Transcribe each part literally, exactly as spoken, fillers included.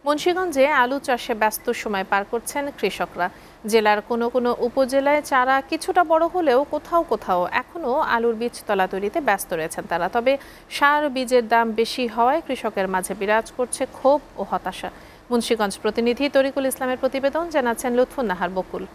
মুন্সিগঞ্জে আলু চাষে ব্যস্ত সময় পার করছেন কৃষকরা। জেলার কোনো কোনো উপজেলায় চারা কিছুটা বড় হলেও কোথাও কোথাও এখনও আলুর বীজতলা তৈরিতে ব্যস্ত রয়েছেন তারা। তবে সার বীজের দাম বেশি হওয়ায় কৃষকের মাঝে বিরাজ করছে ক্ষোভ ও হতাশা। মুন্সিগঞ্জ প্রতিনিধি তরিকুল ইসলামের প্রতিবেদন, জানাচ্ছেন লুৎফুন্নাহার বকুল।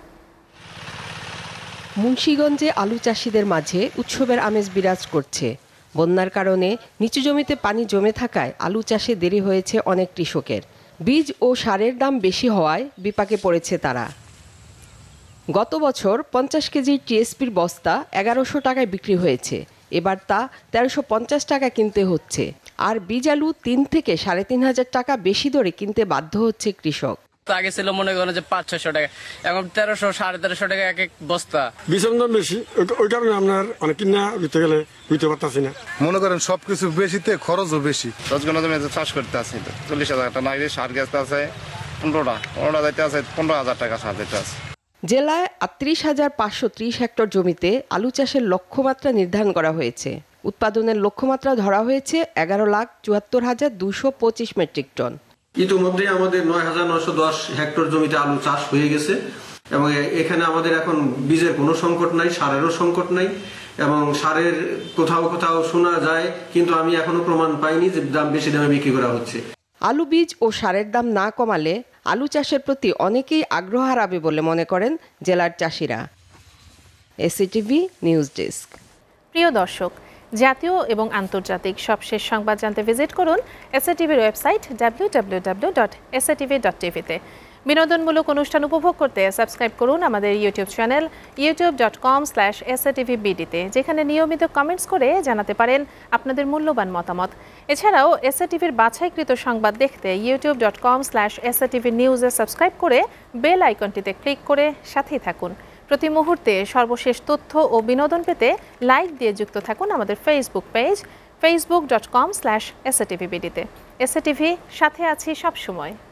মুন্সিগঞ্জে আলু চাষিদের মাঝে উৎসবের আমেজ বিরাজ করছে। বন্যার কারণে নিচু জমিতে পানি জমে থাকায় আলু চাষে দেরি হয়েছে অনেক কৃষকের। বীজ ও সারের দাম বেশি হওয়ায় বিপাকে পড়েছে তারা। গত বছর পঞ্চাশ কেজি টিএসপির বস্তা এগারোশো টাকায় বিক্রি হয়েছে, এবার তা তেরোশো পঞ্চাশ টাকা কিনতে হচ্ছে। আর বীজ আলু তিন থেকে সাড়ে তিন হাজার টাকা বেশি দরে কিনতে বাধ্য হচ্ছে কৃষক। আগে ছিল মনে করেন যে পাঁচ ছয়শো টাকা, এখন তেরোশো সাড়ে তেরোশো টাকা এক এক বস্তা। বীজের দাম বেশি, ওই কারণে আপনার অনেক কিনা দিতে গেলে বুঝতে পারতেছি না। মনে করেন সবকিছু বেশিতে খরচও বেশি। দশ গুণ জমি চাষ করতে আছে চল্লিশ হাজার টাকা নাই, সার গ্যাস আছে পনেরোটা পনেরোটা যাইতে আছে পনেরো হাজার টাকা সার দিতে আছে। জেলায় আটত্রিশ হাজার পাঁচশো ত্রিশ হেক্টর জমিতে আলু চাষের লক্ষ্যমাত্রা নির্ধারণ করা হয়েছে। উৎপাদনের লক্ষ্যমাত্রা ধরা হয়েছে এগারো লাখ চুয়াত্তর হাজার দুশো পঁচিশ মেট্রিক টন। ইতিমধ্যে আমাদের নয় হাজার নয়শো দশ হেক্টর জমিতে আলু চাষ হয়ে গেছে এবং এখানে আমাদের এখন বীজের কোনো সংকট নাই, সারেরও সংকট নাই এবং সারের কোথাও কোথাও শোনা যায়, কিন্তু আমি এখনো প্রমাণ পাইনি যে দাম বেশি দামে বিক্রি করা হচ্ছে। আলু বীজ ও সারের দাম না কমালে আলু চাষের প্রতি অনেকেই আগ্রহ হারাবে বলে মনে করেন জেলার চাষিরা। SATV news desk. প্রিয় দর্শক, জাতীয় এবং আন্তর্জাতিক সবশেষ সংবাদ জানতে ভিজিট করুন এসএটিভির website W W W dot S A T V dot টিভিতে। বিনোদনমূলক অনুষ্ঠান উপভোগ করতে সাবস্ক্রাইব করুন আমাদের YouTube channel YouTube dot com slash S A T V বিডিতে, যেখানে নিয়মিত কমেন্টস করে জানাতে পারেন আপনাদের মূল্যবান মতামত। এছাড়াও এসএটিভির বাছাইকৃত সংবাদ দেখতে YouTube dot com slash S A T V নিউজে সাবস্ক্রাইব করে বেল আইকনটিতে ক্লিক করে সাথেই থাকুন। প্রতি মুহূর্তে সর্বশেষ তথ্য ও বিনোদন পেতে লাইক দিয়ে যুক্ত থাকুন আমাদের Facebook page Facebook dot com slash S A T V বিডিতে। এস এ টি ভি, সাথে আছি সবসময়।